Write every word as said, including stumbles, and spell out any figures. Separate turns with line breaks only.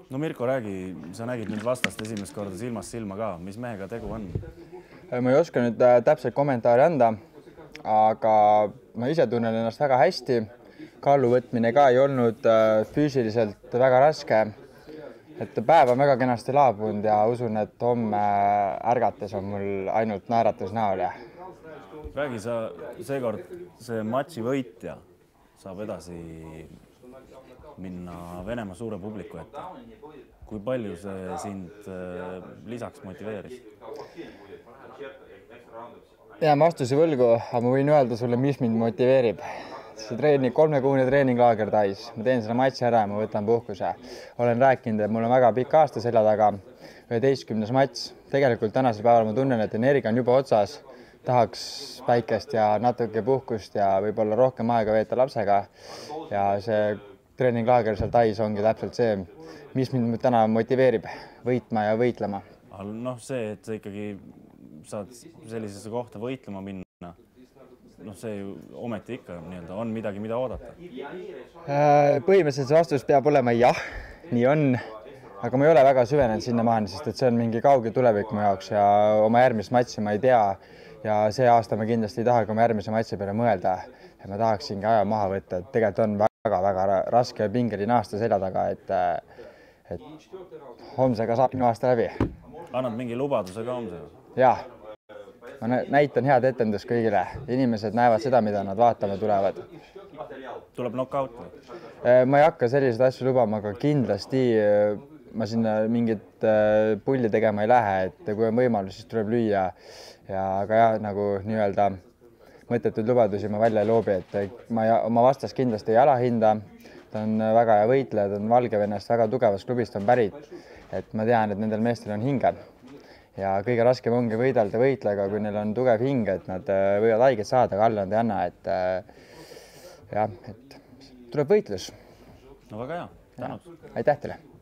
no Mirko, räägi, sa nägid nüüd vastast esimest korda silmast silma ka, mis mehega tegu on?
Ma ei oska nüüd täpselt kommentaari anda, aga ma ise tunnen ennast väga hästi. Kallu võtmine ka ei olnud füüsiliselt väga raske. Et päev on väga kenasti laabunud ja usun, et homme ärgates on mul ainult naeratus näol.
Räägi sa seekord see matši võitja saab edasi minna Venemaa suure publiku ette. Kui palju see sind lisaks motiveeris?
Jään vastuse võlgu, aga ma võin öelda sulle, mis mind motiveerib. See treening, kolmekuune treeninglaager Tais. Ma teen selle matši ära ja ma võtan puhkuse. Olen rääkinud, et mul on väga pikk aasta selja taga. üheteistkümnes matš. Tegelikult tänasel päeval ma tunnen, et energia on juba otsas. Tahaks päikest ja natuke puhkust ja võib-olla rohkem aega veeta lapsega. Ja see treeninglaager seal Tais ongi täpselt see, mis mind täna motiveerib võitma ja võitlema.
Noh, see, et sa ikkagi saad sellisesse kohta võitlema minna, noh, see ju ometi ikka nii-öelda on midagi, mida oodata.
Põhimõtteliselt see vastus peab olema jah, nii on, aga ma ei ole väga süvenenud sinna maani, sest et see on mingi kauge tulevik mu jaoks ja oma järgmist matši ma ei tea ja see aasta ma kindlasti ei taha ka oma järgmise matši peale mõelda ja ma tahaksingi aja maha võtta, et tegelikult on väga-väga raske ja pingeline aasta selja taga, et, et homsega saab minu aasta läbi.
Annad mingi lubaduse ka homsega?
Jah. Ma näitan head etendust kõigile. Inimesed näevad seda, mida nad vaatama tulevad.
Tuleb knockout?
Ma ei hakka selliseid asju lubama, aga kindlasti ma sinna mingit pulli tegema ei lähe, et kui on võimalus, siis tuleb lüüa. Ja aga jah, nagu nii-öelda mõttetud lubadusi ma välja ei loobi, et ma oma vastas kindlasti ei alahinda. Ta on väga hea võitleja, ta on Valgevenest väga tugevast klubist on pärit. Et ma tean, et nendel meestel on hinged. Ja kõige raskem ongi võidelda võitlega, kui neil on tugev hing, et nad võivad haiget saada, aga alla nad ei anna, et jah, et tuleb võitlus.
No väga hea, tänud.
Aitäh teile!